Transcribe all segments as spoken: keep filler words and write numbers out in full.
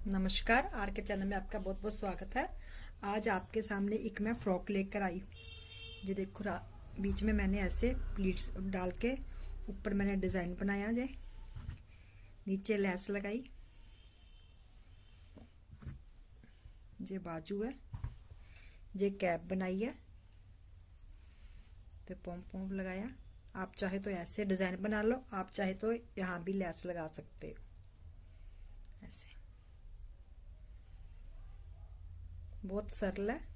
नमस्कार, आर के चैनल में आपका बहुत बहुत स्वागत है। आज आपके सामने एक मैं फ्रॉक लेकर आई। ये देखो, बीच में मैंने ऐसे प्लीट्स डाल के ऊपर मैंने डिज़ाइन बनाया, जे नीचे लेस लगाई, ये बाजू है, ये कैप बनाई है, तो पॉम पॉम लगाया। आप चाहे तो ऐसे डिज़ाइन बना लो, आप चाहे तो यहाँ भी लेस लगा सकते हो। ऐसे बहुत सरल है,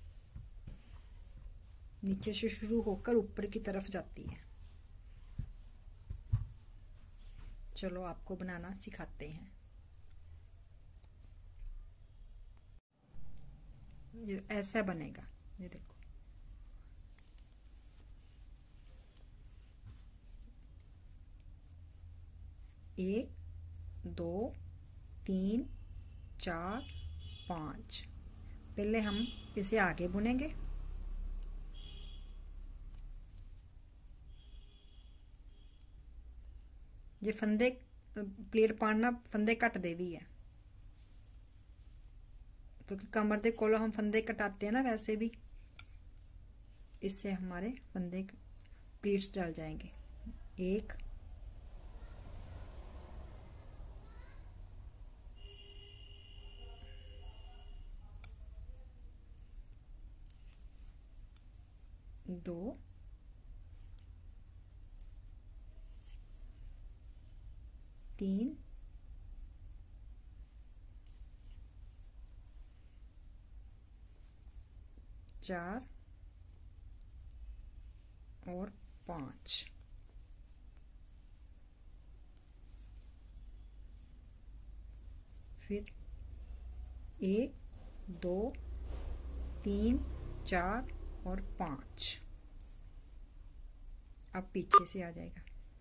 नीचे से शुरू होकर ऊपर की तरफ जाती है। चलो आपको बनाना सिखाते हैं। ये ऐसा बनेगा, ये देखो, एक दो तीन चार पाँच। पहले हम इसे आगे बुनेंगे, ये फंदे प्लेट पाड़ना फंदे कट दे भी है, क्योंकि कमर दे कोलों हम फंदे कटाते हैं ना, वैसे भी इससे हमारे फंदे प्लेट्स डल जाएंगे। एक दो तीन चार और पाँच। फिर एक दो तीन चार और पाँच। अब पीछे से आ जाएगा,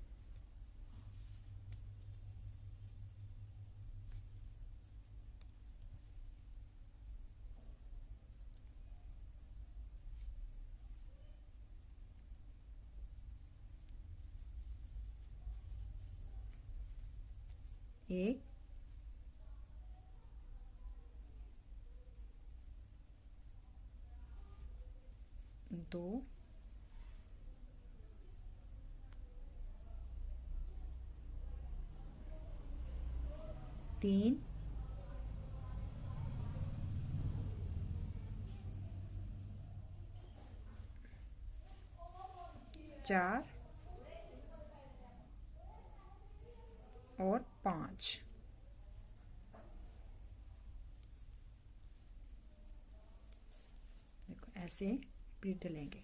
एक दो तीन चार और पाँच। देखो ऐसे प्लीट डलेंगे।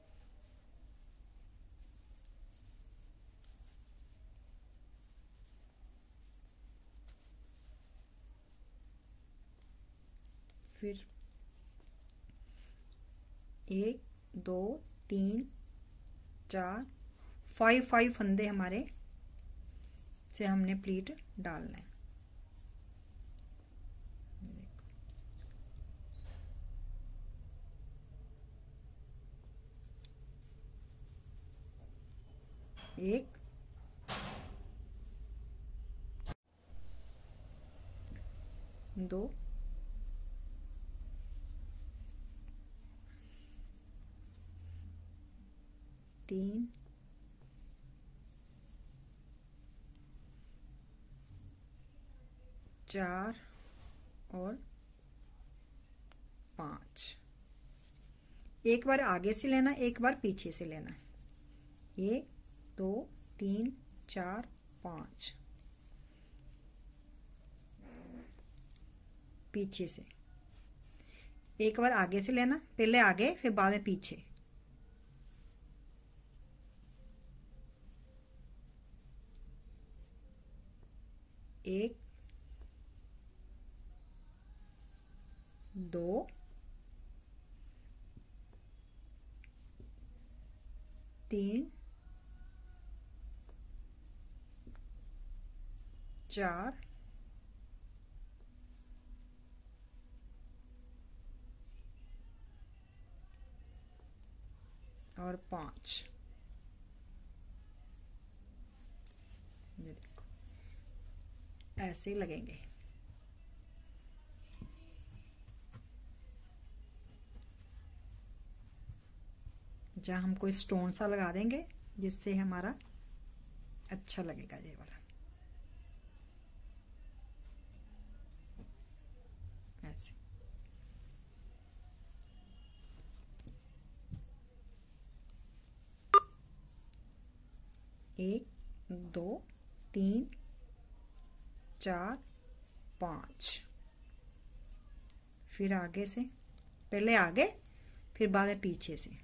फिर एक दो तीन चार फाइव फाइव फंदे हमारे से हमने प्लीट डालना है। एक दो तीन चार और पाँच। एक बार आगे से लेना, एक बार पीछे से लेना। एक दो तीन चार पाँच, पीछे से एक बार आगे से लेना, पहले आगे फिर बाद में पीछे। एक दो तीन चार और पाँच। ये देखो ऐसे लगेंगे। जहाँ हम कोई स्टोन सा लगा देंगे जिससे हमारा अच्छा लगेगा ये वाला। ऐसे एक दो तीन चार पाँच, फिर आगे से, पहले आगे फिर बाद में पीछे से।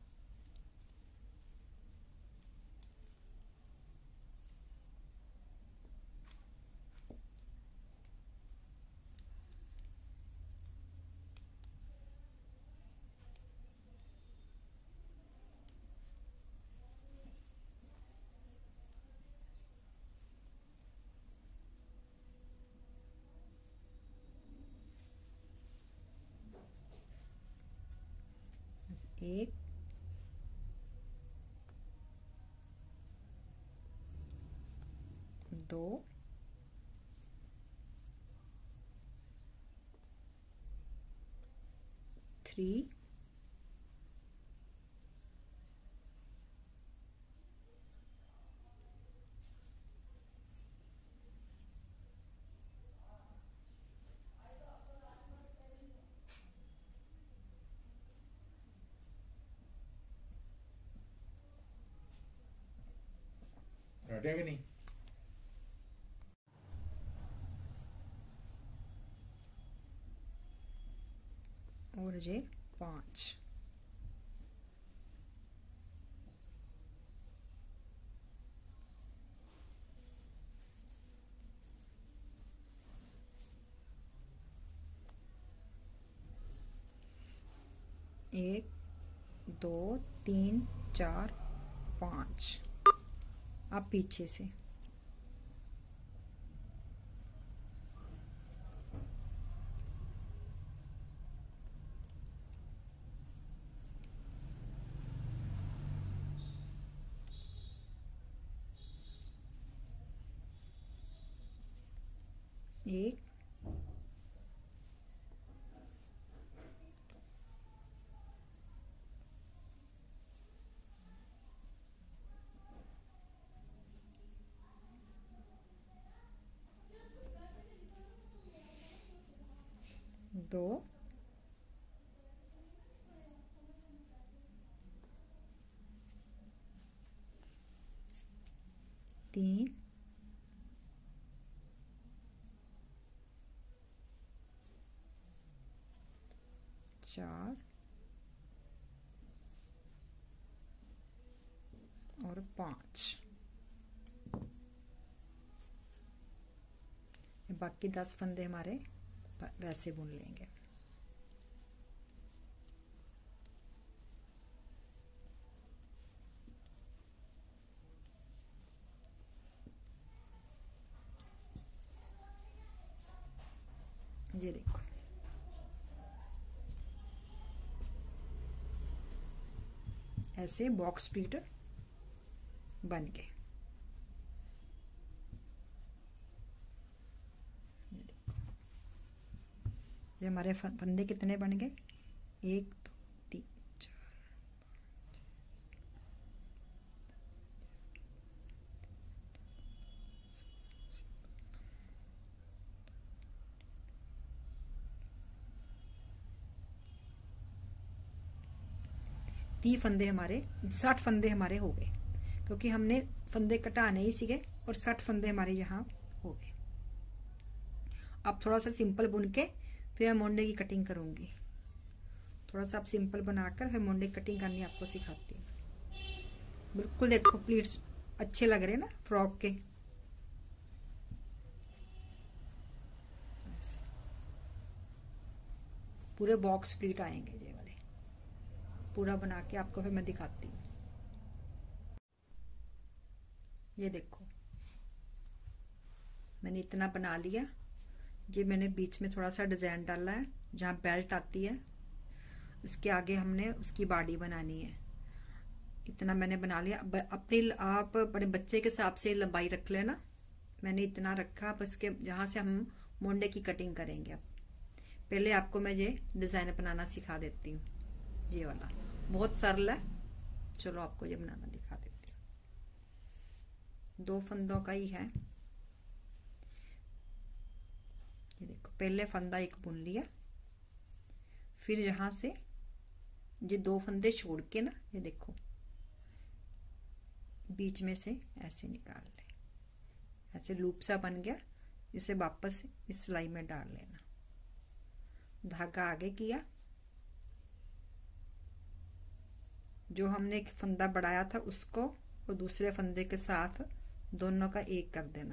एक दो थ्री हटेगा नहीं। और ये पाँच। एक दो तीन चार पाँच। अब पीछे से एक दो तीन चार और पाँच। बाकी दस फंदे हमारे वैसे बुन लेंगे। ये देखो ऐसे बॉक्स प्लीट बन गए। ये देखो ये हमारे फंदे कितने बन गए, एक दो तीन चार तीस फंदे हमारे, साठ फंदे हमारे हो गए, क्योंकि हमने फंदे कटाने ही सीखे और साठ फंदे हमारे यहाँ हो गए। अब थोड़ा सा सिंपल बुन के फिर मैं मोंडे की कटिंग करूँगी। थोड़ा सा आप सिंपल बनाकर फिर मोंडे की कटिंग करनी आपको सिखाती हूँ। बिल्कुल देखो प्लीट्स अच्छे लग रहे हैं ना फ्रॉक के। ऐसे पूरे बॉक्स प्लीट आएंगे ये वाले, पूरा बना के आपको फिर मैं दिखाती हूँ। ये देखो मैंने इतना बना लिया। ये मैंने बीच में थोड़ा सा डिज़ाइन डाला है, जहाँ बेल्ट आती है उसके आगे हमने उसकी बॉडी बनानी है। इतना मैंने बना लिया। अपनी आप अपने बच्चे के हिसाब से लंबाई रख लेना। मैंने इतना रखा। अब इसके जहाँ से हम मोंडे की कटिंग करेंगे। अब पहले आपको मैं ये डिज़ाइन बनाना सिखा देती हूँ। ये वाला बहुत सरल है, चलो आपको ये बनाना दिखा देती हूँ। दो फंदों का ही है। ये देखो, पहले फंदा एक बुन लिया, फिर यहाँ से ये दो फंदे छोड़ के ना, ये देखो बीच में से ऐसे निकाल ले, ऐसे लूप सा बन गया। इसे वापस इस सिलाई में डाल लेना। धागा आगे किया, जो हमने एक फंदा बढ़ाया था उसको और दूसरे फंदे के साथ दोनों का एक कर देना।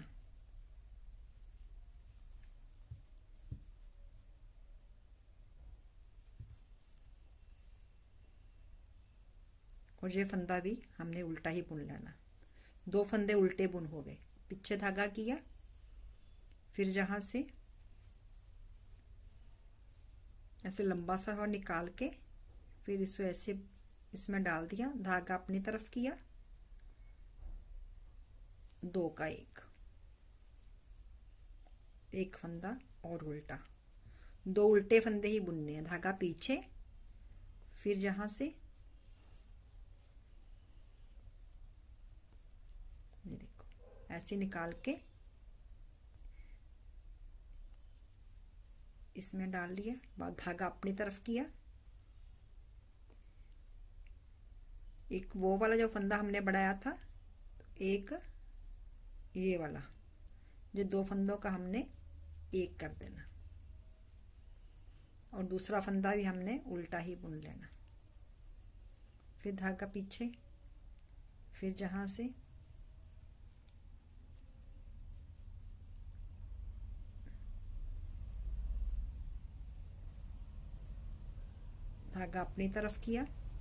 और ये फंदा भी हमने उल्टा ही बुन लेना। दो फंदे उल्टे बुन हो गए। पीछे धागा किया, फिर जहाँ से ऐसे लंबा सा और निकाल के फिर इसको ऐसे इसमें डाल दिया। धागा अपनी तरफ किया, दो का एक, एक फंदा और उल्टा। दो उल्टे फंदे ही बुनने हैं। धागा पीछे, फिर जहाँ से ये देखो ऐसे निकाल के इसमें डाल लिया। बाद धागा अपनी तरफ किया। एक वो वाला जो फंदा हमने बढ़ाया था, एक ये वाला, जो दो फंदों का हमने एक कर देना। और दूसरा फंदा भी हमने उल्टा ही बुन लेना। फिर धागा पीछे, फिर जहाँ से धागा अपनी तरफ किया,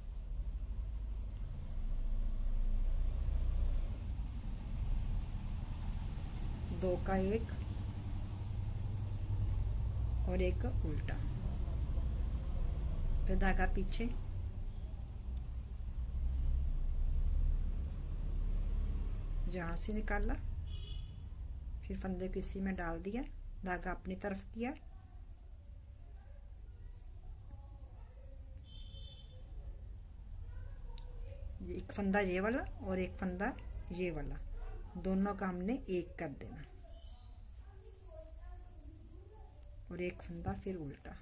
दो का एक और एक उल्टा। फिर धागा पीछे, जहाँ से निकाला, फिर फंदे को इसी में डाल दिया। धागा अपनी तरफ किया, एक फंदा ये वाला और एक फंदा ये वाला, दोनों का हमने एक कर देना। और एक फंदा फिर उल्टा।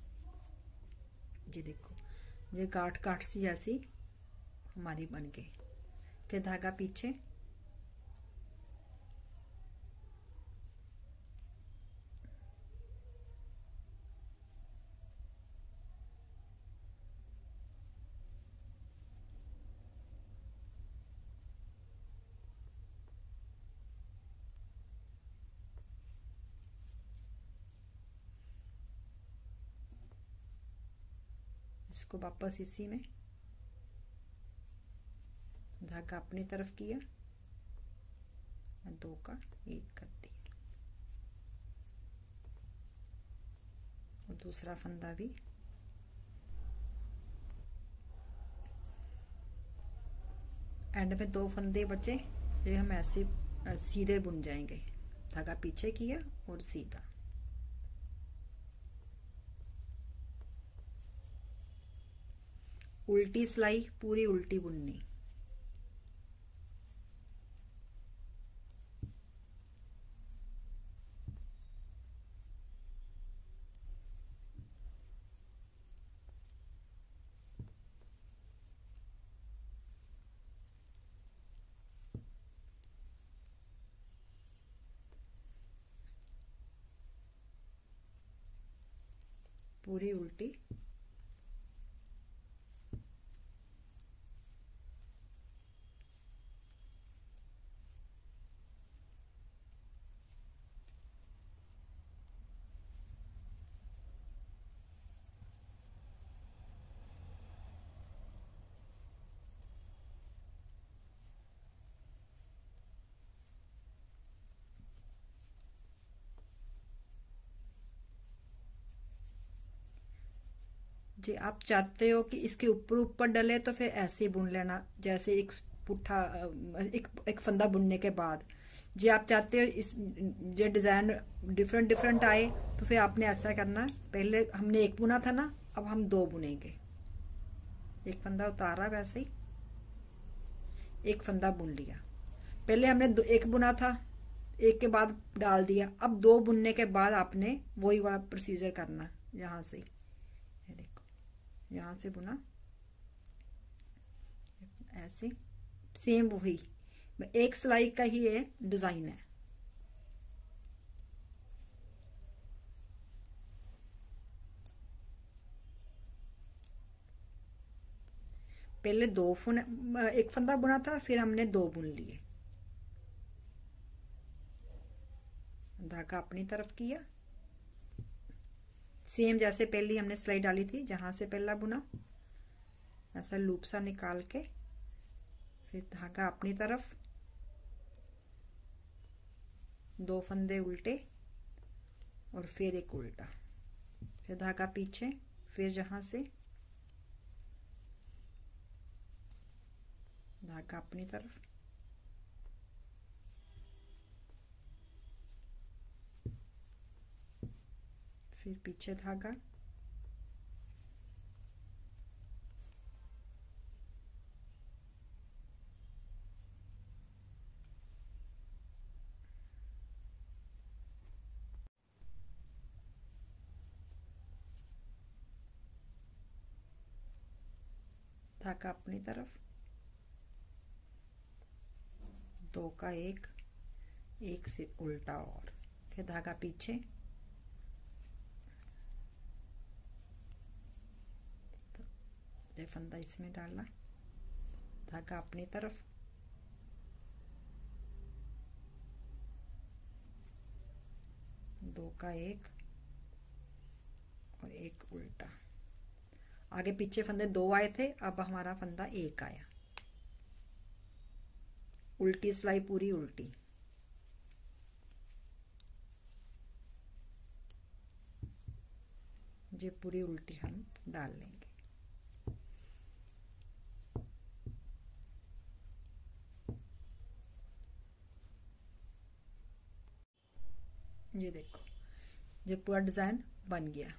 ये देखो, ये गांठ गांठ सी ऐसी हमारी बन गई। फिर धागा पीछे, इसको वापस इसी में धागा अपनी तरफ किया, दो का एक कर दिया। और दूसरा फंदा भी एंड में दो फंदे बचे, ये हम ऐसे सीधे बुन जाएंगे। धागा पीछे किया और सीधा। उल्टी सिलाई पूरी उल्टी बुननी। पूरी उल्टी। जी आप चाहते हो कि इसके ऊपर ऊपर डले तो फिर ऐसे ही बुन लेना, जैसे एक पुट्ठा एक एक फंदा बुनने के बाद। जी आप चाहते हो इस जो डिज़ाइन डिफरेंट डिफरेंट आए तो फिर आपने ऐसा करना, पहले हमने एक बुना था ना, अब हम दो बुनेंगे। एक फंदा उतारा वैसे ही, एक फंदा बुन लिया। पहले हमने दो एक बुना था, एक के बाद डाल दिया। अब दो बुनने के बाद आपने वही वाला प्रोसीजर करना। यहाँ से ये देखो, यहाँ से बुना ऐसे, सेम वही एक सिलाई का ही ये डिज़ाइन है। पहले दो फुन एक फंदा बुना था, फिर हमने दो बुन लिए। धागा अपनी तरफ किया, सेम जैसे पहले हमने सिलाई डाली थी, जहां से पहला बुना ऐसा लूप सा निकाल के, फिर धागा अपनी तरफ, दो फंदे उल्टे और फिर एक उल्टा, फिर धागा पीछे, फिर जहां से धागा अपनी तरफ, फिर पीछे धागा, धागा अपनी तरफ, दो का एक, एक से उल्टा और फिर धागा पीछे, ये फंदा इसमें डालना, धागा अपनी तरफ, दो का एक और एक उल्टा। आगे पीछे फंदे दो आए थे, अब हमारा फंदा एक आया। उल्टी सिलाई पूरी उल्टी, ये पूरी उल्टी हम डाल लेंगे। ये देखो, ये पूरा डिजाइन बन गया।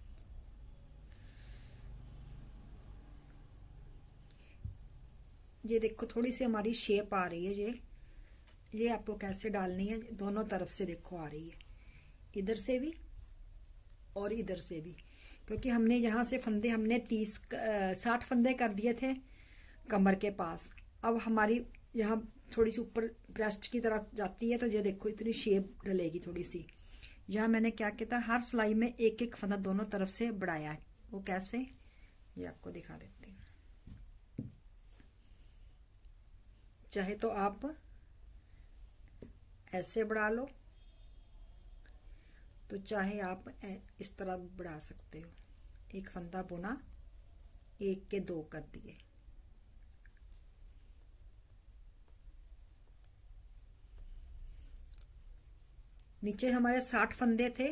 ये देखो थोड़ी सी हमारी शेप आ रही है। ये ये आपको कैसे डालनी है, दोनों तरफ से देखो आ रही है, इधर से भी और इधर से भी, क्योंकि हमने यहाँ से फंदे हमने तीस साठ फंदे कर दिए थे कमर के पास। अब हमारी यहाँ थोड़ी सी ऊपर ब्रेस्ट की तरफ जाती है, तो ये देखो इतनी शेप डलेगी थोड़ी सी। यहाँ मैंने क्या किया था, हर सिलाई में एक एक फंदा दोनों तरफ से बढ़ाया है। वो कैसे, ये आपको दिखा देती हूँ। चाहे तो आप ऐसे बढ़ा लो, तो चाहे आप इस तरह बढ़ा सकते हो। एक फंदा बुना, एक के दो कर दिए, नीचे हमारे साठ फंदे थे,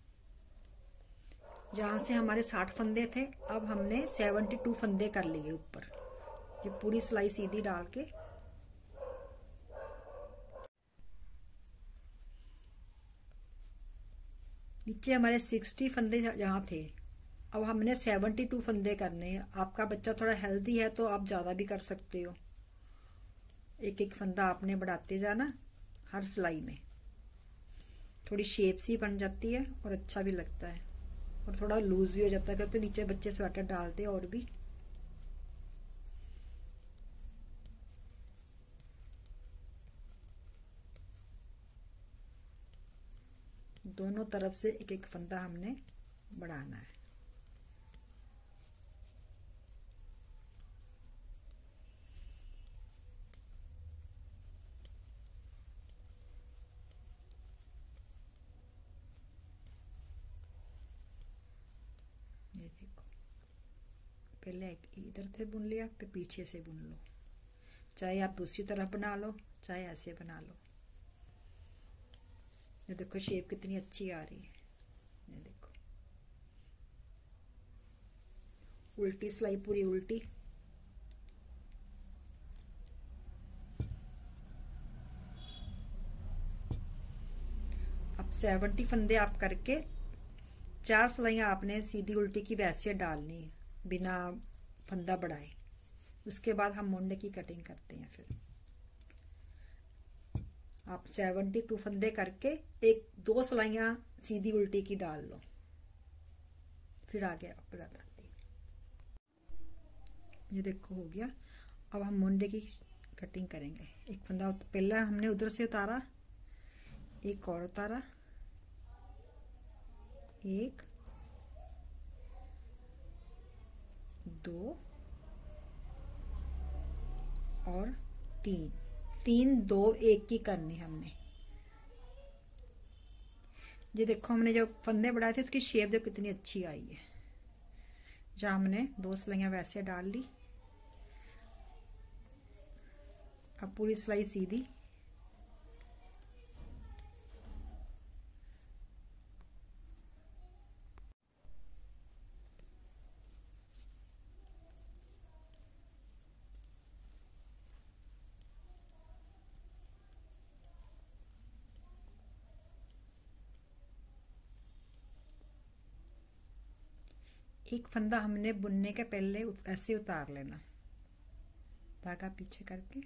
जहाँ से हमारे साठ फंदे थे अब हमने सेवेंटी टू फंदे कर लिए ऊपर। ये पूरी सिलाई सीधी डाल के नीचे हमारे सिक्सटी फंदे जहाँ थे, अब हमने सेवेंटी टू फंदे करने हैं। आपका बच्चा थोड़ा हेल्दी है तो आप ज़्यादा भी कर सकते हो। एक एक फंदा आपने बढ़ाते जाना हर सिलाई में, थोड़ी शेप सी बन जाती है और अच्छा भी लगता है और थोड़ा लूज भी हो जाता है, क्योंकि नीचे बच्चे स्वेटर डालते हैं। और भी दोनों तरफ से एक एक फंदा हमने बढ़ाना है। ये देखो, पहले इधर से बुन लिया, फिर पीछे से बुन लो। चाहे आप दूसरी तरफ बना लो, चाहे ऐसे बना लो। ये देखो शेप कितनी अच्छी आ रही है। ये देखो उल्टी सिलाई पूरी उल्टी, अब सेवेंटी फंदे आप करके चार सिलाइयाँ आपने सीधी उल्टी की वैसे डालनी है, बिना फंदा बढ़ाए। उसके बाद हम मोंडे की कटिंग करते हैं। फिर आप सेवेंटी टू फंदे करके एक दो सिलाइयाँ सीधी उल्टी की डाल लो, फिर आगे आप बताती हूँ। ये देखो हो गया। अब हम मोंडे की कटिंग करेंगे। एक फंदा पहला हमने उधर से उतारा, एक और उतारा, एक दो और तीन, तीन दो एक की करनी हमने। ये देखो हमने जो फंदे बढ़ाए थे उसकी शेप देखो कितनी अच्छी आई है। जहाँ हमने दो सिलाइयाँ वैसे डाल ली। अब पूरी सिलाई सीधी, एक फंदा हमने बुनने के पहले ऐसे उतार लेना, धागा पीछे करके।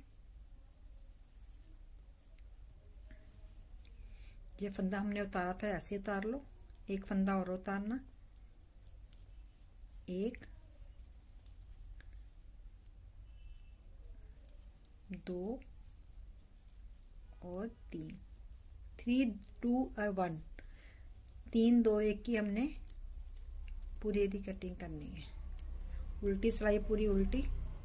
ये फंदा हमने उतारा था ऐसे उतार लो। एक फंदा और उतारना, एक दो और तीन, थ्री टू और वन, तीन दो एक की हमने पूरी दी कटिंग करनी है। उल्टी सिलाई पूरी उल्टी,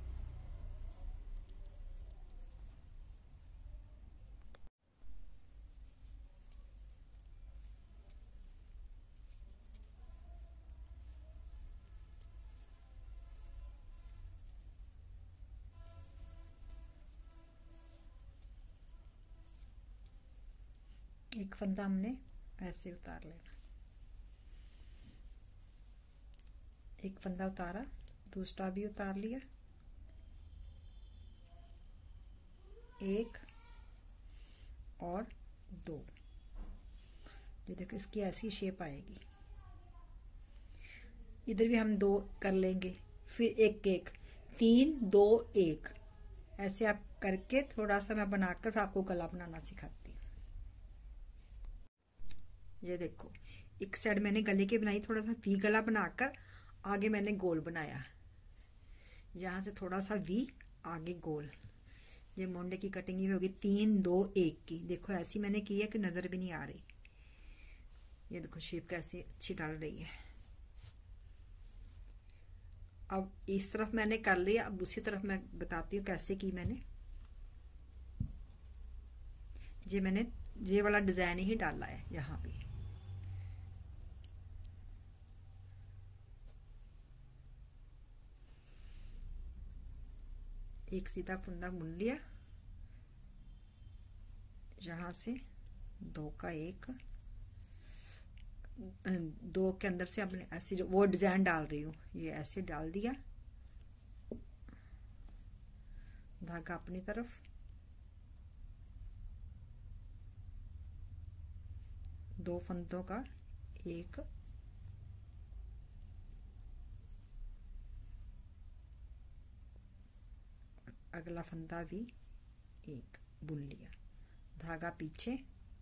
एक फंदा हमने ऐसे उतार लेना, एक फंदा उतारा, दूसरा भी उतार लिया, एक और दो। ये देखो इसकी ऐसी शेप आएगी। इधर भी हम दो कर लेंगे, फिर एक एक, तीन दो एक, ऐसे आप करके थोड़ा सा मैं बनाकर फिर आपको गला बनाना सिखाती हूँ। ये देखो एक साइड मैंने गले की बनाई, थोड़ा सा वी गला बनाकर आगे मैंने गोल बनाया, यहाँ से थोड़ा सा वी आगे गोल। ये मोंडे की कटिंग भी होगी तीन दो एक की। देखो ऐसी मैंने की है कि नज़र भी नहीं आ रही। ये देखो शेप कैसी अच्छी डाल रही है। अब इस तरफ मैंने कर लिया, अब दूसरी तरफ मैं बताती हूँ कैसे की मैंने। ये मैंने ये वाला डिज़ाइन ही डाला है यहाँ पे। एक सीधा फंदा बुन लिया, यहाँ से दो का एक, दो के अंदर से अपने ऐसे जो वो डिज़ाइन डाल रही हूँ, ये ऐसे डाल दिया, धागा अपनी तरफ, दो फंदों का एक, अगला फंदा भी एक बुन लिया, धागा पीछे,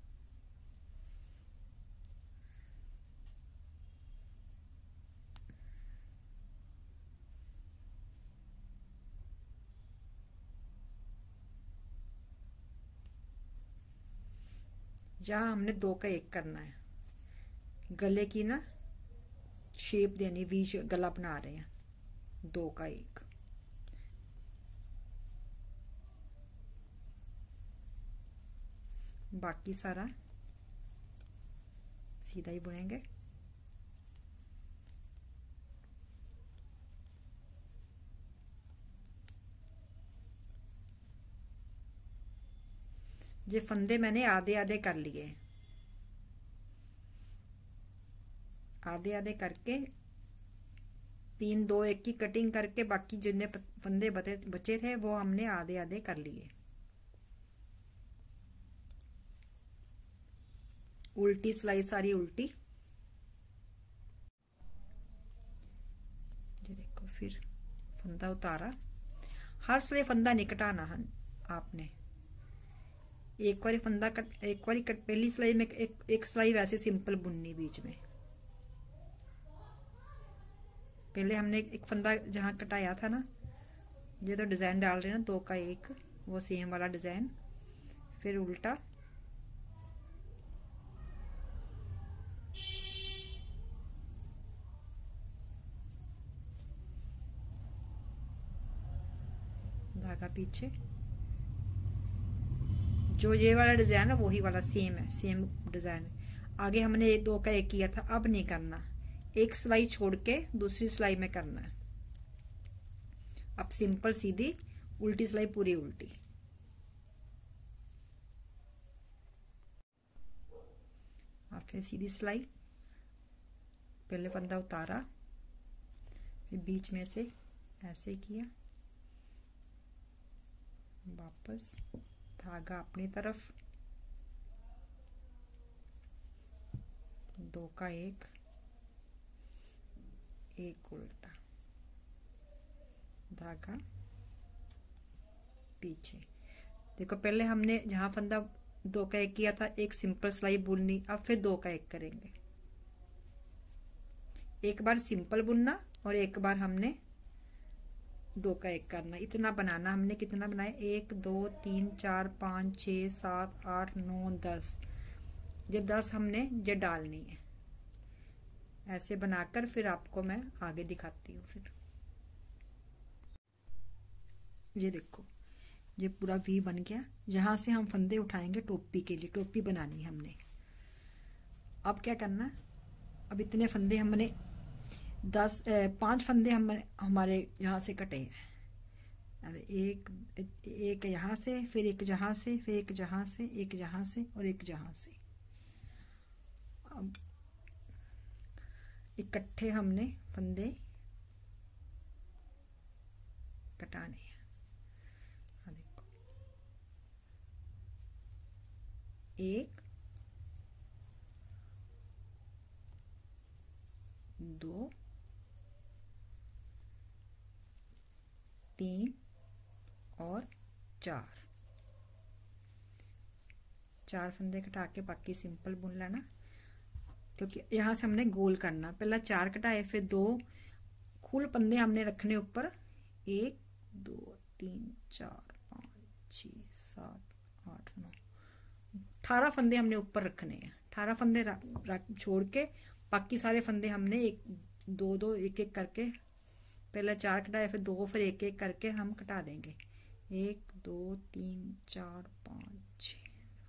जहाँ हमने दो का एक करना है, गले की ना शेप देनी, वी गला बना रहे हैं, दो का एक, बाकी सारा सीधा ही बुनेंगे। ये फंदे मैंने आधे आधे कर लिए, आधे आधे करके तीन दो एक की कटिंग करके बाकी जितने फंदे बचे थे वो हमने आधे आधे कर लिए। उल्टी सिलाई सारी उल्टी। ये देखो फिर फंदा उतारा, हर सिलाई फंदा नहीं कटाना है आपने। एक बारी फंदा कट एक बारी कट पहली सिलाई में एक एक सिलाई वैसे सिंपल बुननी बीच में। पहले हमने एक फंदा जहाँ कटाया था ना, ये तो डिज़ाइन डाल रहे हैं ना दो का एक, वो सेम वाला डिज़ाइन, फिर उल्टा धागा पीछे, जो ये वाला डिज़ाइन है वही वाला सेम है, सेम डिज़ाइन। आगे हमने एक दो का एक किया था, अब नहीं करना, एक सिलाई छोड़ के दूसरी सिलाई में करना है। अब सिंपल सीधी उल्टी सिलाई पूरी उल्टी। अब फिर सीधी सिलाई, पहले फंदा उतारा, फिर बीच में से ऐसे किया, वापस धागा अपनी तरफ, दो का एक, एक उल्टा, धागा पीछे। देखो पहले हमने जहाँ फंदा दो का एक किया था, एक सिंपल सिलाई बुननी, अब फिर दो का एक करेंगे। एक बार सिंपल बुनना और एक बार हमने दो का एक करना। इतना बनाना हमने, कितना बनाया, एक दो तीन चार पाँच छः सात आठ नौ दस, ये दस हमने ये डालनी है। ऐसे बनाकर फिर आपको मैं आगे दिखाती हूँ। फिर ये देखो ये पूरा वी बन गया। यहाँ से हम फंदे उठाएंगे टोपी के लिए, टोपी बनानी है हमने। अब क्या करना, अब इतने फंदे हमने दस पांच फंदे हम हमारे यहाँ से कटे हैं। एक एक यहाँ से, फिर एक जहाँ से, फिर एक जहाँ से, एक जहाँ से और एक जहाँ से। अब इकट्ठे हमने फंदे कटाने हैं। हाँ देखो, एक दो तीन और चार, चार फंदे कटा के बाकी सिंपल बुन लेना, क्योंकि यहाँ से हमने गोल करना। पहला चार कटाए, फिर दो खुल फंदे हमने रखने ऊपर, एक दो तीन चार पाँच छः सात आठ नौ, अठारह फंदे हमने ऊपर रखने हैं। अठारह फंदे रख छोड़ के बाकी सारे फंदे हमने एक दो दो एक एक करके, पहले चार कटाए फिर दो, फिर एक एक करके हम कटा देंगे। एक दो तीन चार पाँच छः,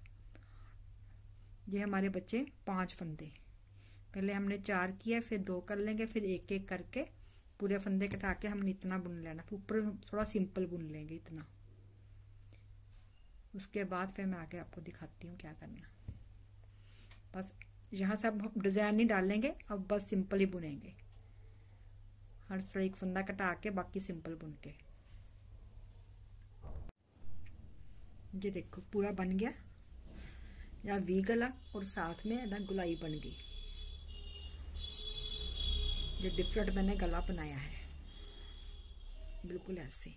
ये हमारे बच्चे पांच फंदे। पहले हमने चार किया, फिर दो कर लेंगे, फिर एक एक करके पूरे फंदे कटा के हमने इतना बुन लेना। फिर ऊपर थोड़ा सिंपल बुन लेंगे इतना। उसके बाद फिर मैं आगे आपको दिखाती हूँ क्या करना। बस यहाँ से अब हम डिज़ाइन नहीं डालेंगे, अब बस सिंपल ही बुनेंगे। हर सिलाई एक फंदा कटा के बाकी सिंपल बुन के। ये देखो पूरा बन गया, या वी गला और साथ में इधर गुलाई बन गई। ये डिफरेंट मैंने गला बनाया है, बिल्कुल ऐसे।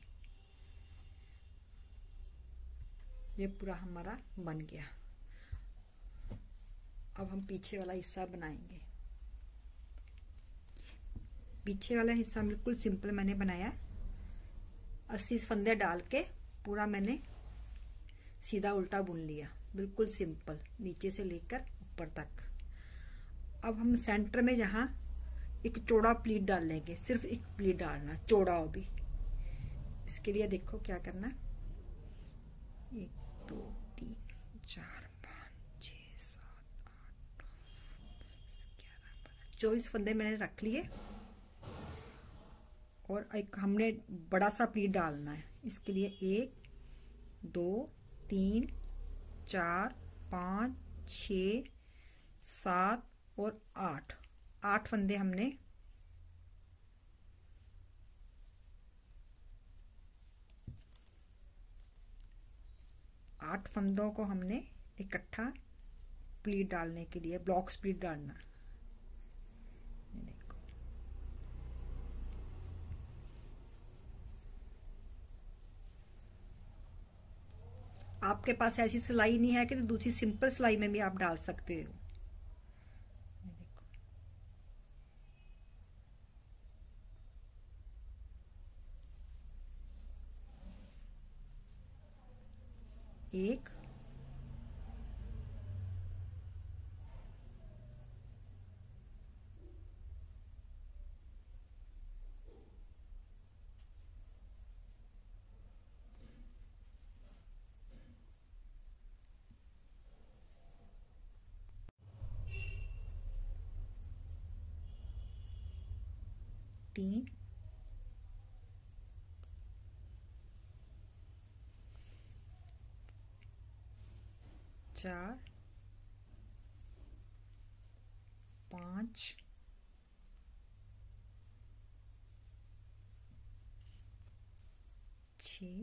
ये पूरा हमारा बन गया। अब हम पीछे वाला हिस्सा बनाएंगे। पीछे वाला हिस्सा बिल्कुल सिंपल मैंने बनाया। अस्सी फंदे डाल के पूरा मैंने सीधा उल्टा बुन लिया, बिल्कुल सिंपल, नीचे से लेकर ऊपर तक। अब हम सेंटर में जहाँ एक चौड़ा प्लीट डाल लेंगे, सिर्फ एक प्लीट डालना, चौड़ा हो भी। इसके लिए देखो क्या करना, एक दो तीन चार पाँच छः सात आठ दस ग्यारह बारह चौबीस फंदे मैंने रख लिए। और एक हमने बड़ा सा प्लीट डालना है। इसके लिए एक दो तीन चार पाँच छः सात और आठ, आठ फंदे हमने आठ फंदों को हमने इकट्ठा प्लीट डालने के लिए ब्लॉक प्लीट डालना। ये देखो, आपके पास ऐसी सिलाई नहीं है कि तो दूसरी सिंपल सिलाई में भी आप डाल सकते हो। ये देखो, एक, तीन, चार, पाँच, छ,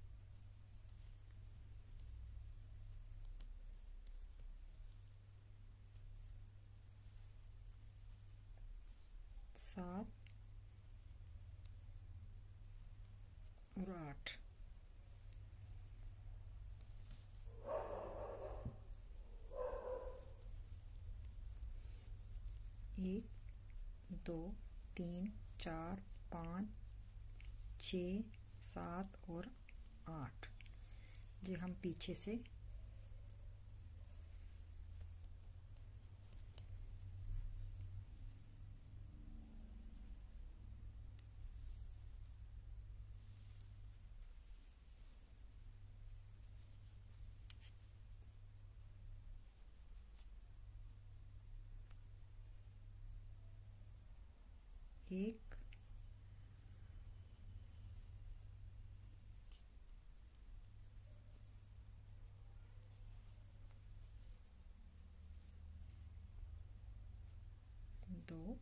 सात और आठ। एक, दो, तीन, चार, पाँच, छ, सात और आठ। जो हम पीछे से एक, दो,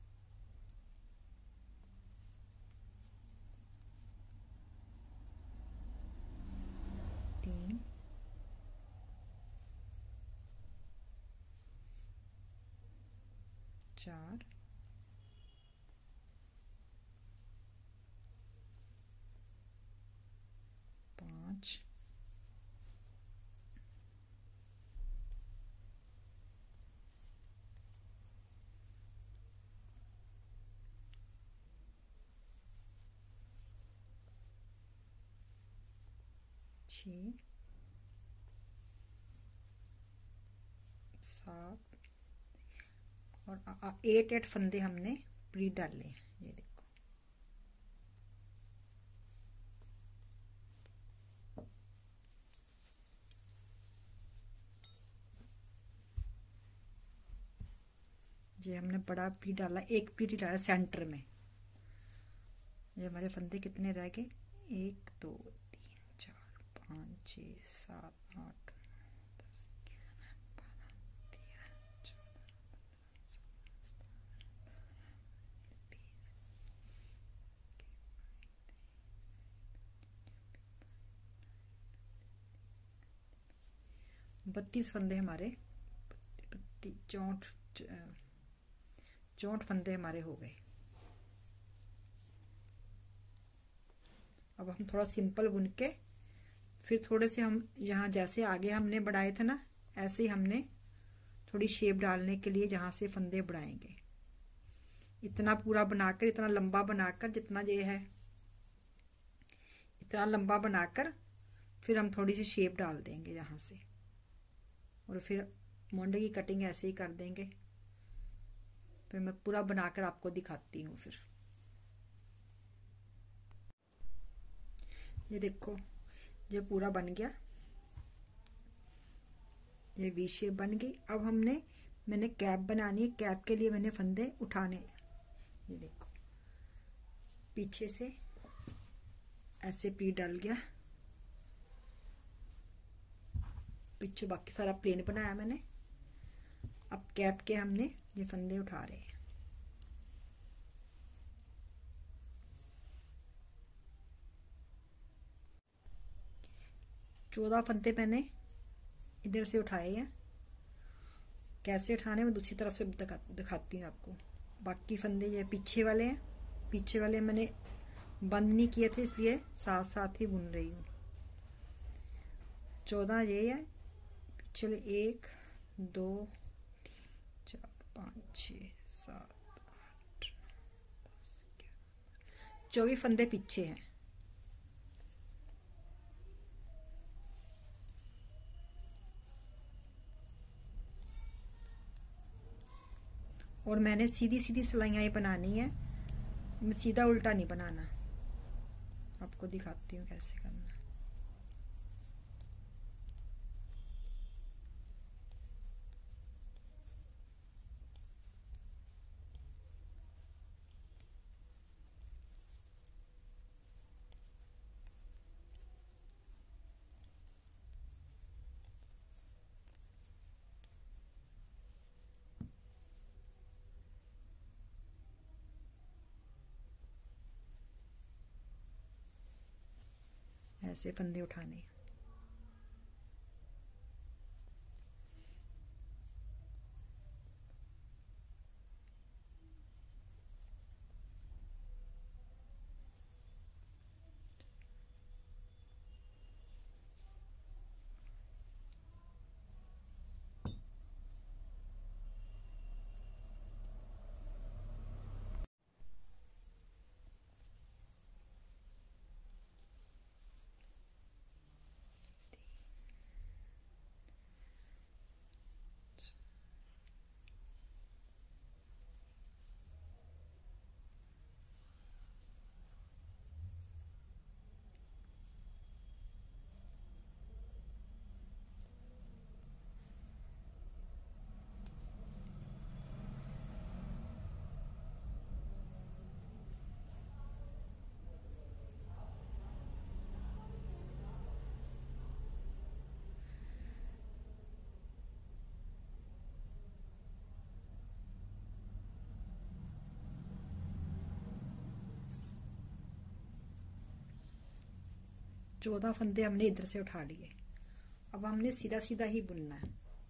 तीन, चार, पाँच, छ, सात और एट एट फंदे हमने प्री डाले। ये देखो, ये हमने बड़ा प्री डाला, एक प्री डाला सेंटर में। ये हमारे फंदे कितने रह गए? एक, दो, तीन, चार, पाँच, छः, सात, आठ, दस, ग्यारह, बारह, तेरह, चौदह, पंद्रह, सोलह, सत्रह, बीस, बत्तीस फंदे हमारे, बत्तीस, चौंठ चौंठ फंदे हमारे हो गए। अब हम थोड़ा सिंपल बुन के फिर थोड़े से हम यहाँ जैसे आगे हमने बढ़ाए थे ना, ऐसे ही हमने थोड़ी शेप डालने के लिए जहाँ से फंदे बढ़ाएंगे। इतना पूरा बनाकर, इतना लंबा बनाकर, जितना ये है इतना लंबा बनाकर फिर हम थोड़ी सी शेप डाल देंगे यहाँ से, और फिर मोंडे की कटिंग ऐसे ही कर देंगे। फिर मैं पूरा बनाकर आपको दिखाती हूँ। फिर ये देखो, ये पूरा बन गया, ये वी शेप बन गई। अब हमने मैंने कैप बनानी है। कैप के लिए मैंने फंदे उठाने, ये देखो पीछे से ऐसे प्री डाल गया, पीछे बाकी सारा प्लेन बनाया मैंने। अब कैप के हमने ये फंदे उठा रहे हैं। चौदह फंदे मैंने इधर से उठाए हैं। कैसे उठाने में दूसरी तरफ से दिखा, दिखाती हूँ आपको। बाकी फंदे ये पीछे वाले हैं, पीछे वाले मैंने बंद नहीं किए थे, इसलिए साथ साथ ही बुन रही हूँ। चौदह ये है, पिछले एक दो तीन चार पाँच छः सात आठ दस ग्यारह चौबीस फंदे पीछे हैं। और मैंने सीधी सीधी सिलाइयाँ ये बनानी है, सीधा उल्टा नहीं बनाना। आपको दिखाती हूँ कैसे करना। ऐसे फंदे उठाने। चौदह फंदे हमने इधर से उठा लिए। अब हमने सीधा सीधा ही बुनना है,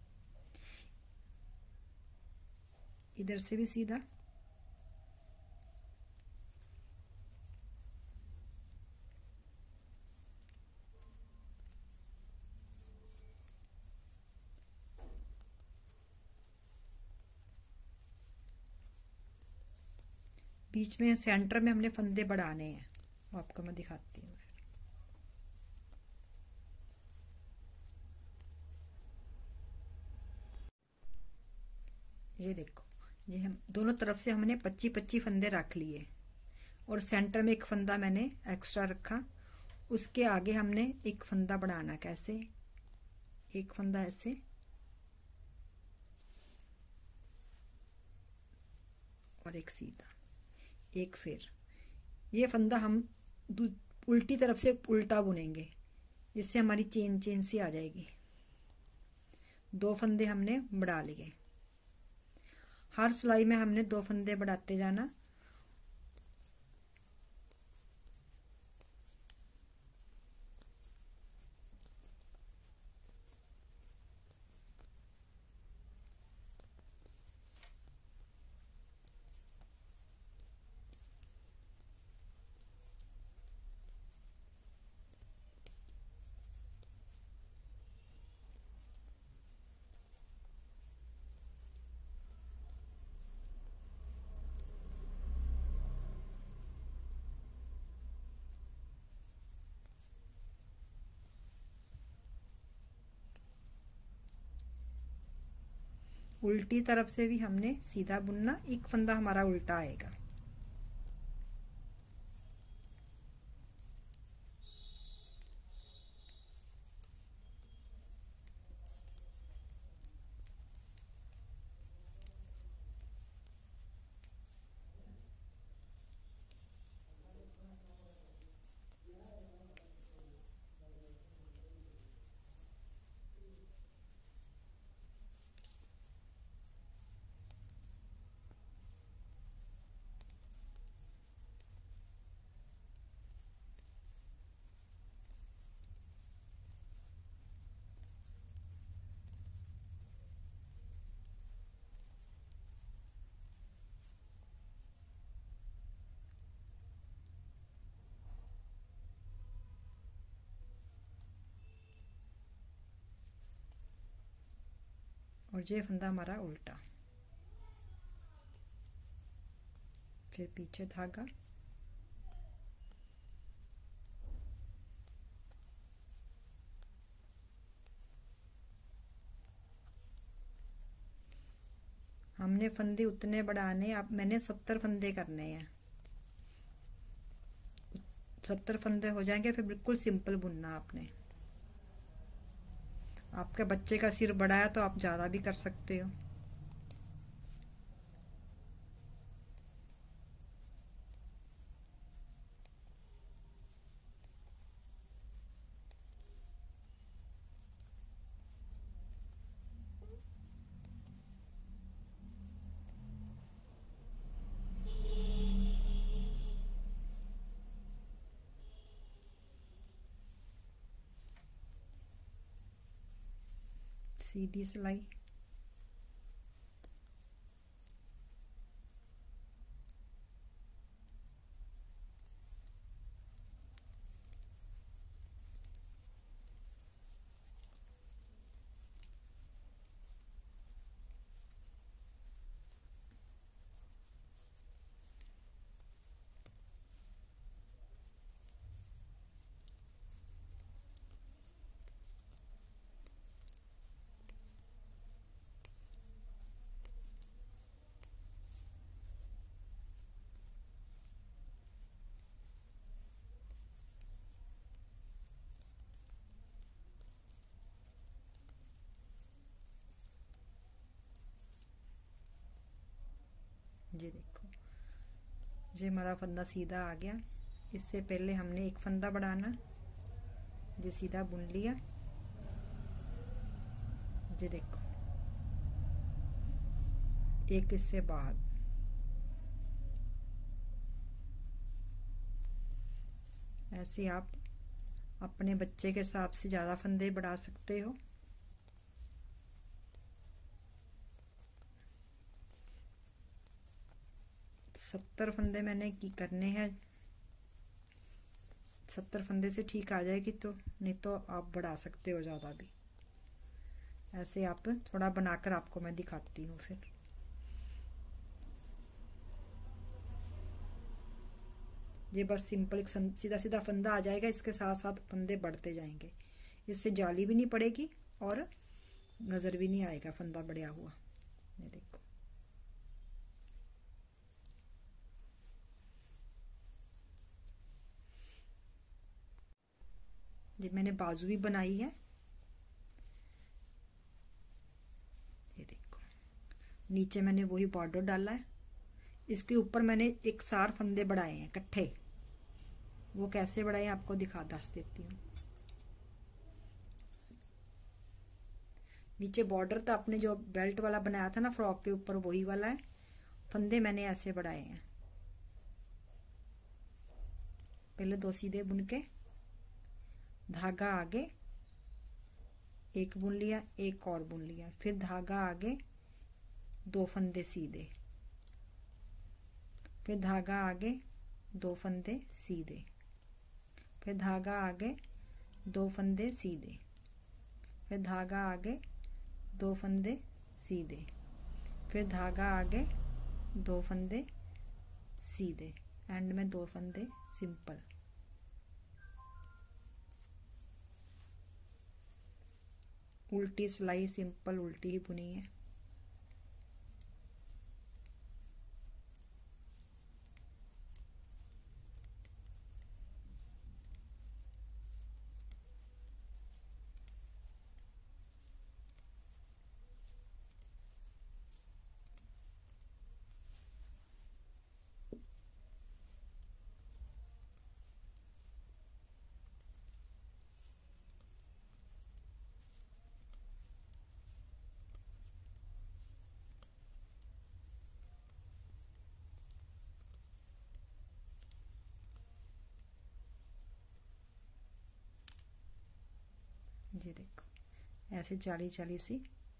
इधर से भी सीधा, बीच में सेंटर में हमने फंदे बढ़ाने हैं, वो आपको मैं दिखाती हूँ। ये देखो, ये हम दोनों तरफ से हमने पच्चीस पच्चीस फंदे रख लिए और सेंटर में एक फंदा मैंने एक्स्ट्रा रखा। उसके आगे हमने एक फंदा बढ़ाना। कैसे? एक फंदा ऐसे और एक सीधा, एक फिर ये फंदा हम उल्टी तरफ से उल्टा बुनेंगे, जिससे हमारी चेन चेन सी आ जाएगी। दो फंदे हमने बढ़ा लिए। हर सिलाई में हमने दो फंदे बढ़ाते जाना। उल्टी तरफ से भी हमने सीधा बुनना, एक फंदा हमारा उल्टा आएगा। और ये फंदा हमारा उल्टा, फिर पीछे धागा, हमने फंदे उतने बढ़ाने, अब मैंने सत्तर फंदे करने हैं। सत्तर फंदे हो जाएंगे फिर बिल्कुल सिंपल बुनना आपने। आपके बच्चे का सिर बड़ा है तो आप ज़्यादा भी कर सकते हो। सीधी सिलाई, ये देखो ये हमारा फंदा सीधा आ गया। इससे पहले हमने एक फंदा बढ़ाना, ये सीधा बुन लिया। ये देखो एक इससे बाद, ऐसे आप अपने बच्चे के हिसाब से ज़्यादा फंदे बढ़ा सकते हो। सत्तर फंदे मैंने की करने हैं। सत्तर फंदे से ठीक आ जाएगी तो, नहीं तो आप बढ़ा सकते हो ज़्यादा भी। ऐसे आप थोड़ा बनाकर आपको मैं दिखाती हूँ। फिर ये बस सिंपल एक सीधा सीधा फंदा आ जाएगा, इसके साथ साथ फंदे बढ़ते जाएंगे। इससे जाली भी नहीं पड़ेगी और नज़र भी नहीं आएगा फंदा बढ़िया हुआ। ये देखो ये मैंने बाजू भी बनाई है। ये देखो नीचे मैंने वही बॉर्डर डाला है, इसके ऊपर मैंने एक सार फंदे बढ़ाए हैं इकट्ठे। वो कैसे बढ़ाए आपको दिखा दस देती हूँ। नीचे बॉर्डर तो आपने जो बेल्ट वाला बनाया था ना फ्रॉक के ऊपर, वही वाला है। फंदे मैंने ऐसे बढ़ाए हैं। पहले दो सीधे बुन के धागा आगे एक बुन लिया, एक और बुन लिया, फिर धागा आगे दो फंदे सीधे, फिर धागा आगे दो फंदे सीधे, फिर धागा आगे दो फंदे सीधे, फिर धागा आगे दो फंदे सीधे, फिर धागा आगे दो फंदे सीधे, एंड में दो फंदे सिंपल। उल्टी सिलाई सिंपल उल्टी ही बुनी है। ये देखो ऐसे चाली चाली सी।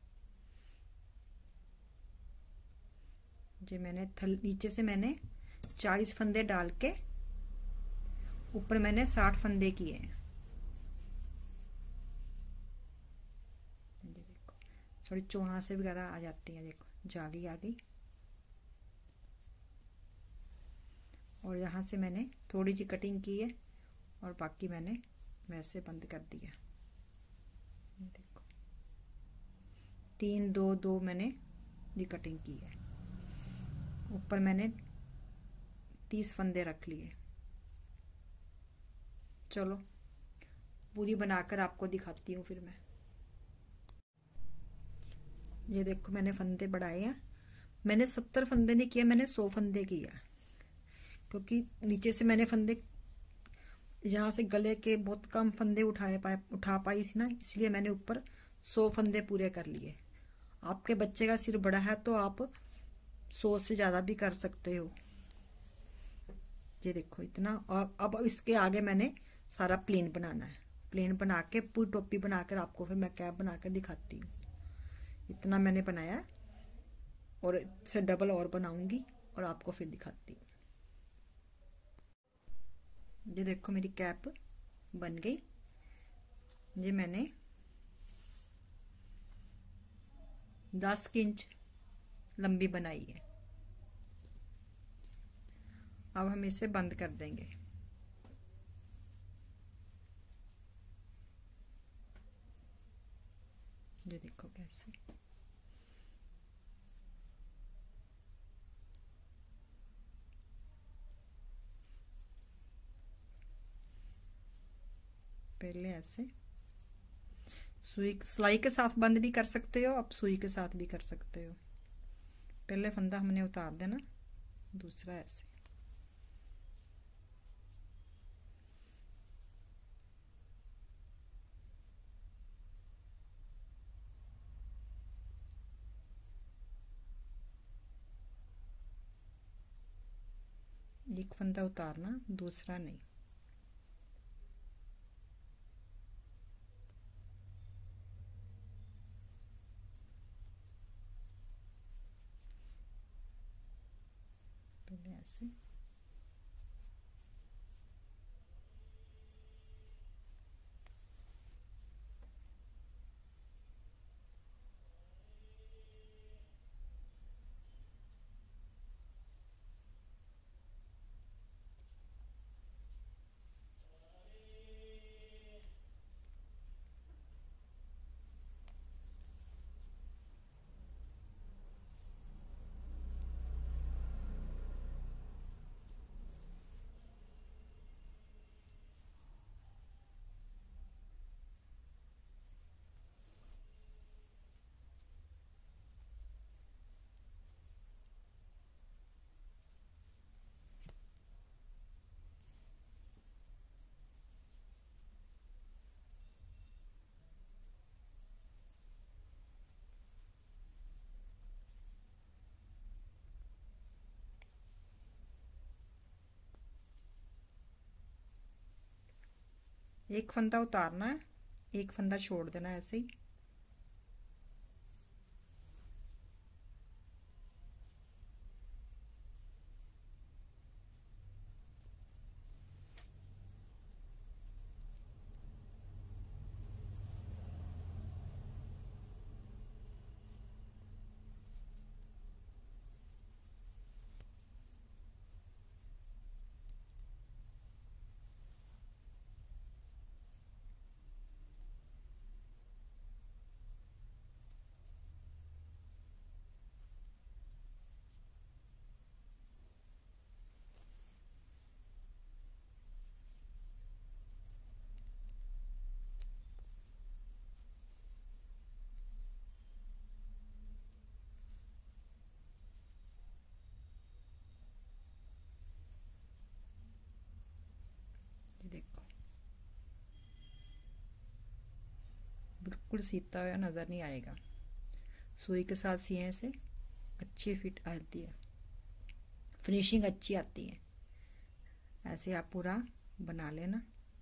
जो मैंने थल नीचे से मैंने चालीस फंदे डाल के ऊपर मैंने साठ फंदे किए हैं। ये देखो थोड़ी चौना से वगैरह आ जाती हैं। देखो जाली आ गई, और यहाँ से मैंने थोड़ी सी कटिंग की है और बाकी मैंने वैसे बंद कर दिया। देखो तीन दो दो मैंने ये कटिंग की है। ऊपर मैंने तीस फंदे रख लिए। चलो पूरी बनाकर आपको दिखाती हूँ फिर मैं। ये देखो मैंने फंदे बढ़ाए हैं। मैंने सत्तर फंदे नहीं किया, मैंने सौ फंदे किया, क्योंकि नीचे से मैंने फंदे यहाँ से गले के बहुत कम फंदे उठाए पाए उठा पाई थी ना, इसलिए मैंने ऊपर सौ फंदे पूरे कर लिए। आपके बच्चे का सिर बड़ा है तो आप सौ से ज़्यादा भी कर सकते हो। ये देखो इतना। और अब इसके आगे मैंने सारा प्लेन बनाना है। प्लेन बना के पूरी टोपी बनाकर आपको फिर मैं कैप बनाकर दिखाती हूँ। इतना मैंने बनाया और इससे डबल और बनाऊंगी और आपको फिर दिखाती हूँ। ये देखो मेरी कैप बन गई। ये मैंने दस इंच लंबी बनाई है। अब हम इसे बंद कर देंगे। ये देखो कैसे। पहले ऐसे सुई सिलाई के साथ बंद भी कर सकते हो, आप सुई के साथ भी कर सकते हो। पहले फंदा हमने उतार देना, दूसरा ऐसे। एक फंदा उतारना, दूसरा नहीं। पहले ऐसे, एक फंदा उतारना है, एक फंदा छोड़ देना ऐसे ही। देखो बिल्कुल सीता हुआ नज़र नहीं आएगा। सुई के साथ सिए से अच्छी फिट आती है, फिनिशिंग अच्छी आती है। ऐसे आप पूरा बना लेना।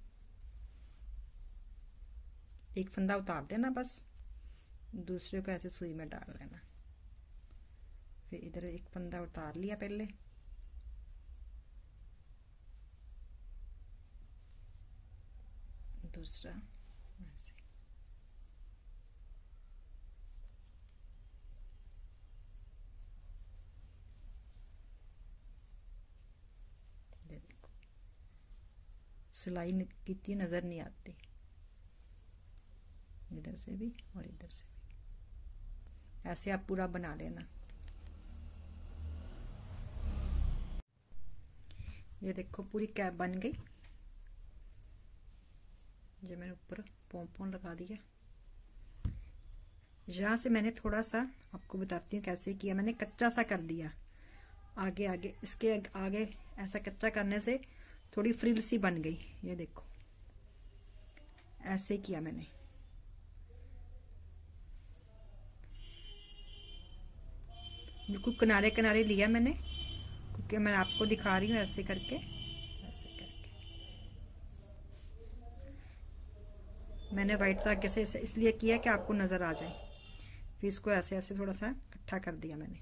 एक फंदा उतार देना बस, दूसरे को ऐसे सुई में डाल लेना। फिर इधर एक फंदा उतार लिया पहले, दूसरा ऐसे। सिलाई कितनी नज़र नहीं आती, इधर से भी और इधर से भी। ऐसे आप पूरा बना लेना। ये देखो पूरी कैप बन गई। ये मैंने ऊपर पोंपों लगा दिया। यहाँ से मैंने थोड़ा सा आपको बताती हूँ कैसे किया। मैंने कच्चा सा कर दिया आगे आगे, इसके आगे ऐसा कच्चा करने से थोड़ी फ्रिल सी बन गई। ये देखो ऐसे किया मैंने। बिल्कुल किनारे किनारे लिया मैंने, क्योंकि मैं आपको दिखा रही हूँ ऐसे करके, ऐसे करके मैंने वाइट धागे से इसलिए किया कि आपको नज़र आ जाए। फिर इसको ऐसे ऐसे थोड़ा सा इकट्ठा कर दिया मैंने।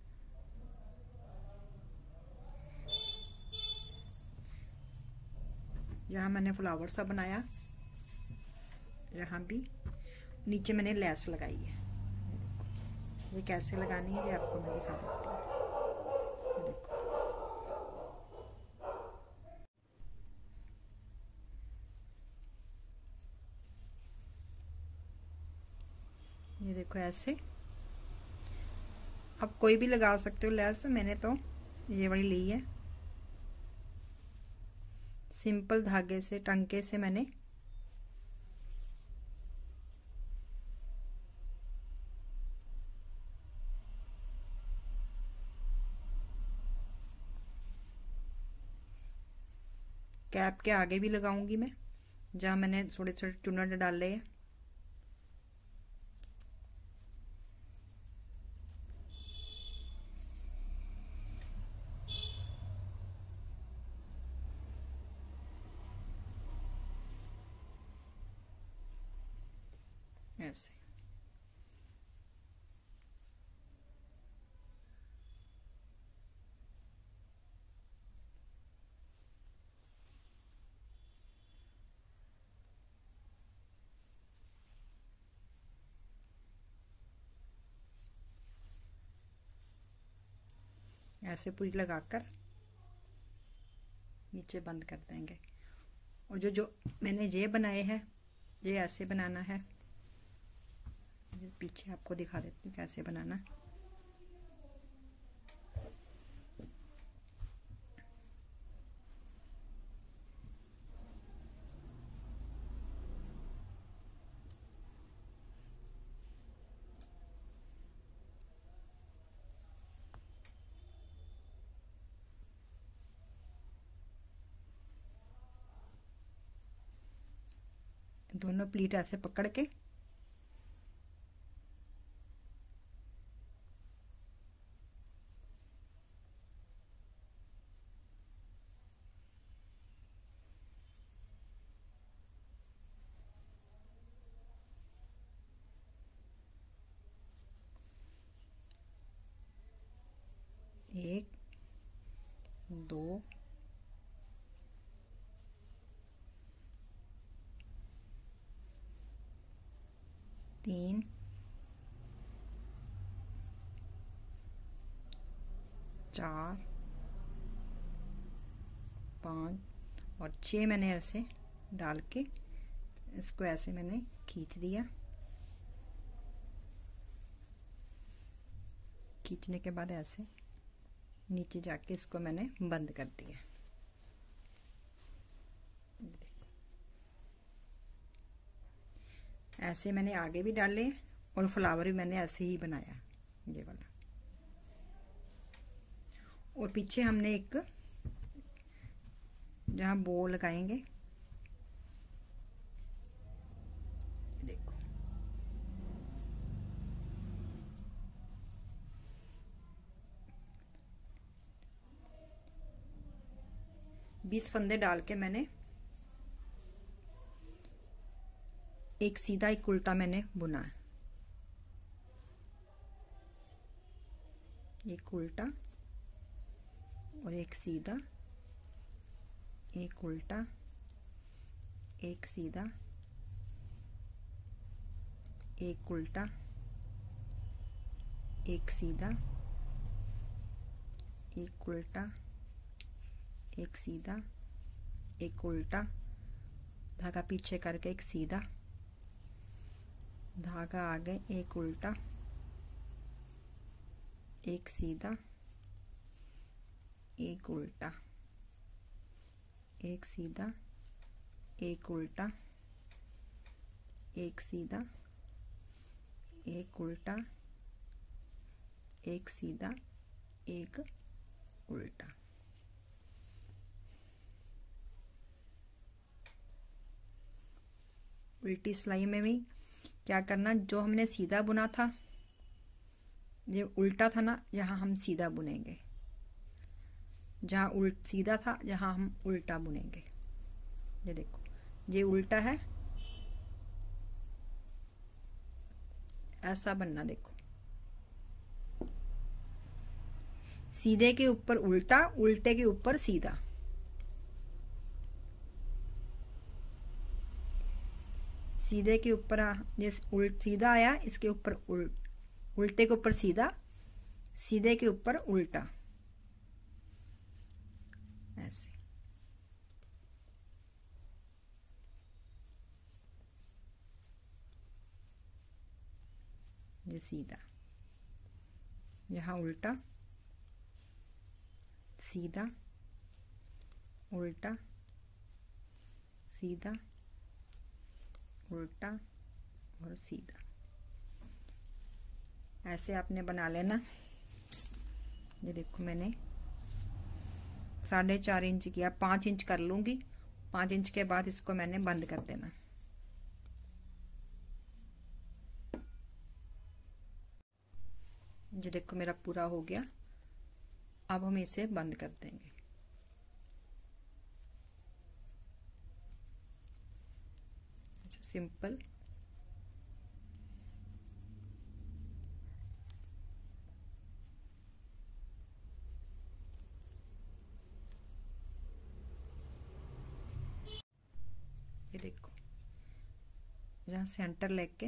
यहाँ मैंने फ्लावर सा बनाया, यहाँ भी नीचे मैंने लेस लगाई है। ये देखो ये कैसे लगानी है ये आपको मैं दिखा देती हूँ। ये देखो ये देखो ऐसे। आप कोई भी लगा सकते हो लेस, मैंने तो ये वाली ली है। सिंपल धागे से टंके से मैंने कैप के आगे भी लगाऊंगी मैं, जहाँ मैंने थोड़े थोड़े चुनट डाले हैं। ऐसे ऐसे पूरी लगाकर नीचे बंद कर देंगे। और जो जो मैंने ये बनाए हैं ये ऐसे बनाना है। पीछे आपको दिखा देती हूँ कैसे बनाना। दोनों प्लीट ऐसे पकड़ के एक दो तीन चार पाँच और छः मैंने ऐसे डाल के इसको ऐसे मैंने खींच दिया। खींचने के बाद ऐसे नीचे जाके इसको मैंने बंद कर दिया। ऐसे मैंने आगे भी डाले और फ्लावर भी मैंने ऐसे ही बनाया ये वाला। और पीछे हमने एक जहाँ बो लगाएंगे, देखो बीस फंदे डाल के मैंने एक सीधा एक उल्टा मैंने बुना है। एक उल्टा और एक सीधा, एक उल्टा एक सीधा, एक उल्टा एक सीधा, एक उल्टा एक सीधा, एक उल्टा धागा पीछे करके एक सीधा, धागा आगे एक उल्टा, एक सीधा, एक उल्टा, एक सीधा, एक उल्टा, एक सीधा, एक उल्टा, एक सीधा, एक उल्टा। उल्टी सिलाई में भी क्या करना, जो हमने सीधा बुना था, ये उल्टा था ना, यहाँ हम सीधा बुनेंगे, जहाँ उल्ट सीधा था जहाँ हम उल्टा बुनेंगे। ये देखो, ये उल्टा है, ऐसा बनना। देखो, सीधे के ऊपर उल्टा, उल्टे के ऊपर सीधा। सीधे के ऊपर जैसे उल्ट सीधा आया, इसके ऊपर उल्ट, उल्टे के ऊपर सीधा, सीधे के ऊपर उल्टा, ऐसे। ये सीधा, यहाँ उल्टा, सीधा, उल्टा, सीधा, उल्टा और सीधा। ऐसे आपने बना लेना। ये देखो, मैंने साढ़े चार इंच किया, पाँच इंच कर लूँगी। पाँच इंच के बाद इसको मैंने बंद कर देना। ये देखो, मेरा पूरा हो गया। अब हम इसे बंद कर देंगे। सिंपल। ये देखो, जहाँ सेंटर लेके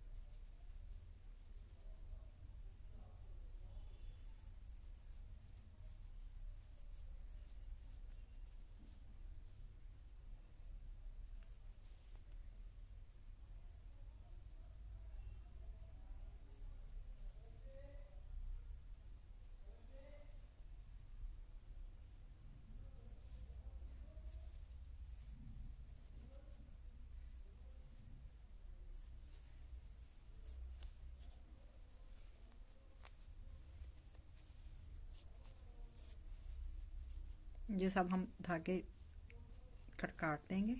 ये सब हम धागे काट देंगे।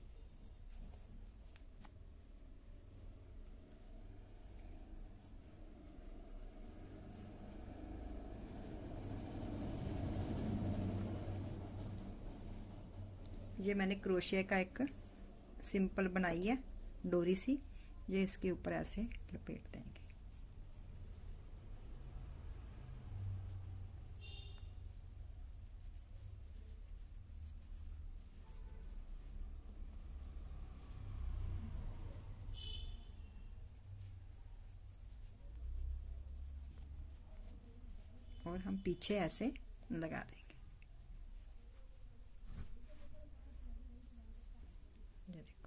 ये मैंने क्रोशिया का एक सिंपल बनाई है डोरी सी, ये इसके ऊपर ऐसे लपेट देंगे। और हम पीछे ऐसे लगा देंगे। ये देखो,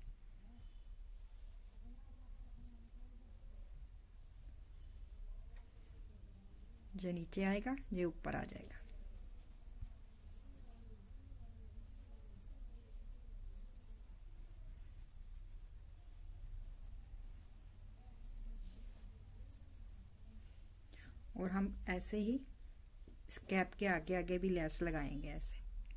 जो नीचे आएगा ये ऊपर आ जाएगा। और हम ऐसे ही इस कैप के आगे आगे भी लेस लगाएंगे ऐसे।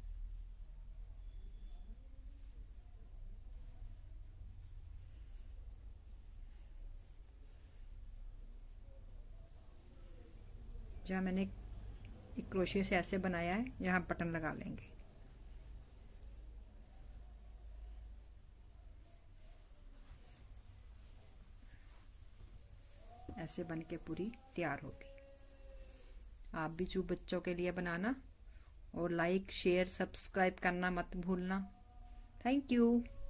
जहाँ मैंने एक क्रोशिया से ऐसे बनाया है, यहाँ बटन लगा लेंगे। ऐसे बन के पूरी तैयार होगी। आप भी जो बच्चों के लिए बनाना, और लाइक शेयर सब्सक्राइब करना मत भूलना। Thank you.